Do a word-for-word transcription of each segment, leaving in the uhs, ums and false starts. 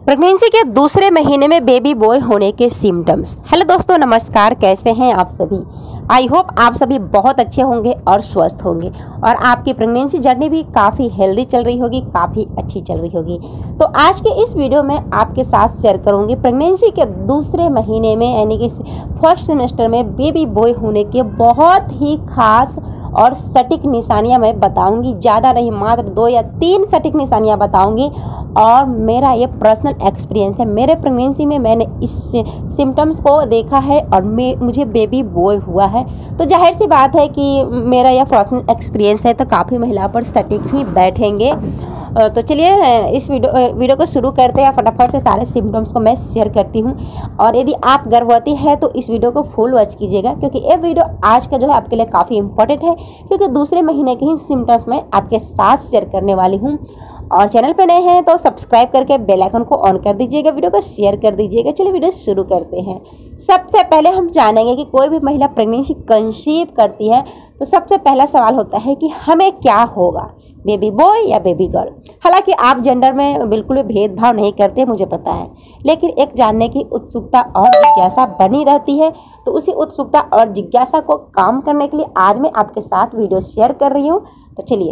Pregnancy के दूसरे महीने में बेबी बॉय होने के सिम्टम्स। हेलो दोस्तों, नमस्कार। कैसे हैं आप सभी? आई होप आप सभी बहुत अच्छे होंगे और स्वस्थ होंगे और आपकी प्रेगनेंसी जर्नी भी काफ़ी हेल्दी चल रही होगी, काफ़ी अच्छी चल रही होगी। तो आज के इस वीडियो में आपके साथ शेयर करूंगी प्रेगनेंसी के दूसरे महीने में यानी कि फर्स्ट सेमेस्टर में बेबी बॉय होने के बहुत ही खास और सटीक निशानियां मैं बताऊंगी। ज़्यादा नहीं, मात्र दो या तीन सटीक निशानियां बताऊंगी और मेरा ये पर्सनल एक्सपीरियंस है। मेरे प्रेगनेंसी में मैंने इस सिम्टम्स को देखा है और मुझे बेबी बॉय हुआ है, तो जाहिर सी बात है कि मेरा यह पर्सनल एक्सपीरियंस है तो काफ़ी महिला पर सटीक ही बैठेंगे। तो चलिए इस वीडियो वीडियो को शुरू करते हैं। फटाफट से सारे सिम्टम्स को मैं शेयर करती हूँ और यदि आप गर्भवती हैं तो इस वीडियो को फुल वॉच कीजिएगा, क्योंकि ये वीडियो आज का जो है आपके लिए काफ़ी इंपॉर्टेंट है, क्योंकि दूसरे महीने के ही सिम्टम्स मैं आपके साथ शेयर करने वाली हूँ। और चैनल पे नए हैं तो सब्सक्राइब करके बेल आइकन को ऑन कर दीजिएगा, वीडियो को शेयर कर दीजिएगा। चलिए वीडियो शुरू करते हैं। सबसे पहले हम जानेंगे कि कोई भी महिला प्रेगनेंसी कंसीव करती है तो सबसे पहला सवाल होता है कि हमें क्या होगा, बेबी बॉय या बेबी गर्ल। हालांकि आप जेंडर में बिल्कुल भी भेदभाव नहीं करते, मुझे पता है, लेकिन एक जानने की उत्सुकता और जिज्ञासा बनी रहती है। तो उसी उत्सुकता और जिज्ञासा को काम करने के लिए आज मैं आपके साथ वीडियो शेयर कर रही हूँ। तो चलिए,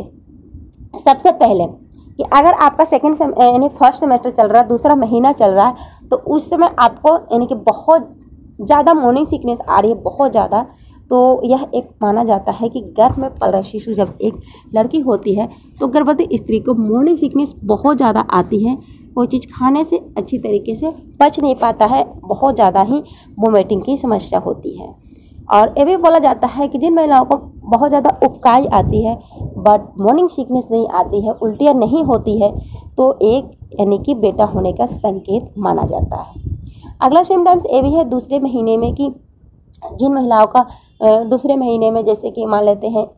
सबसे पहले कि अगर आपका सेकेंड यानी फर्स्ट सेमेस्टर चल रहा है, दूसरा महीना चल रहा है, तो उस समय आपको यानी कि बहुत ज़्यादा मॉर्निंग सिकनेस आ रही है, बहुत ज़्यादा, तो यह एक माना जाता है कि गर्भ में पल रहा शिशु जब एक लड़की होती है तो गर्भवती स्त्री को मॉर्निंग सिकनेस बहुत ज़्यादा आती है। कोई चीज़ खाने से अच्छी तरीके से पच नहीं पाता है, बहुत ज़्यादा ही वोमिटिंग की समस्या होती है। और ये भी बोला जाता है कि जिन महिलाओं को बहुत ज़्यादा उबकाई आती है बट मॉर्निंग सिकनेस नहीं आती है, उल्टियाँ नहीं होती है, तो एक यानी कि बेटा होने का संकेत माना जाता है। अगला सिम्टम्स ये भी है दूसरे महीने में कि जिन महिलाओं का दूसरे महीने में जैसे कि मान लेते हैं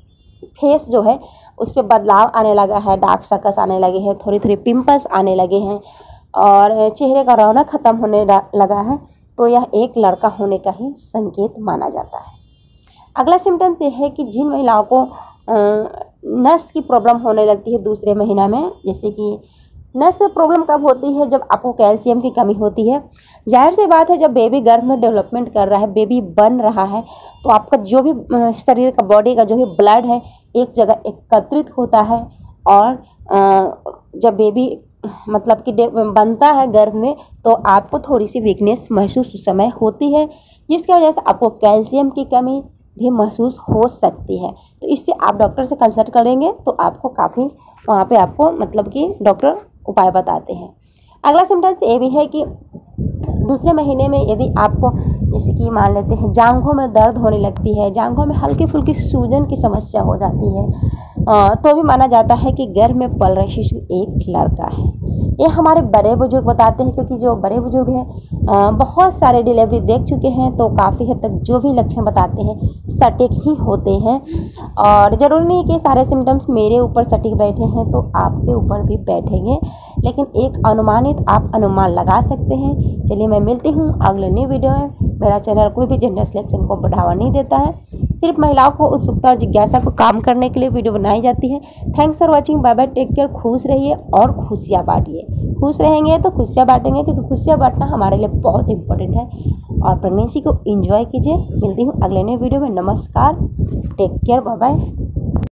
फेस जो है उस पर बदलाव आने लगा है, डार्क सर्कल्स आने लगे हैं, थोड़ी थोड़ी पिंपल्स आने लगे हैं और चेहरे का रौनक ख़त्म होने लगा है, तो यह एक लड़का होने का ही संकेत माना जाता है। अगला सिम्टम्स ये है कि जिन महिलाओं को नस की प्रॉब्लम होने लगती है दूसरे महीना में, जैसे कि नस प्रॉब्लम कब होती है, जब आपको कैल्शियम की कमी होती है। जाहिर सी बात है, जब बेबी गर्भ में डेवलपमेंट कर रहा है, बेबी बन रहा है, तो आपका जो भी शरीर का बॉडी का जो भी ब्लड है एक जगह एकत्रित होता है और जब बेबी मतलब कि बनता है गर्भ में तो आपको थोड़ी सी वीकनेस महसूस उस समय होती है, जिसकी वजह से आपको कैल्शियम की कमी भी महसूस हो सकती है। तो इससे आप डॉक्टर से कंसल्ट करेंगे तो आपको काफ़ी वहाँ पे आपको मतलब कि डॉक्टर उपाय बताते हैं। अगला सिम्टम्स ये भी है कि दूसरे महीने में यदि आपको जैसे कि मान लेते हैं जांघों में दर्द होने लगती है, जांघों में हल्की फुल्की सूजन की समस्या हो जाती है, तो भी माना जाता है कि गर्भ में पल रहा शिशु एक लड़का है। ये हमारे बड़े बुजुर्ग बताते हैं, क्योंकि जो बड़े बुजुर्ग हैं बहुत सारे डिलीवरी देख चुके हैं, तो काफ़ी हद तक जो भी लक्षण बताते हैं सटीक ही होते हैं। और ज़रूरी नहीं कि सारे सिम्टम्स मेरे ऊपर सटीक बैठे हैं तो आपके ऊपर भी बैठेंगे, लेकिन एक अनुमानित आप अनुमान लगा सकते हैं। चलिए, मैं मिलती हूँ अगले न्यू वीडियो में। मेरा चैनल कोई भी जेंडर सिलेक्शन को बढ़ावा नहीं देता है, सिर्फ महिलाओं को उत्सुकता और जिज्ञासा को काम करने के लिए वीडियो बनाई जाती है। Thanks for watching. Bye bye, take care. खुश रहिए और खुशियाँ बांटिए। खुश रहेंगे तो खुशियाँ बांटेंगे, क्योंकि खुशियाँ बांटना हमारे लिए बहुत इंपॉर्टेंट है। और प्रेगनेंसी को एंजॉय कीजिए। मिलती हूँ अगले नए वीडियो में। नमस्कार, टेक केयर, बाय बाय।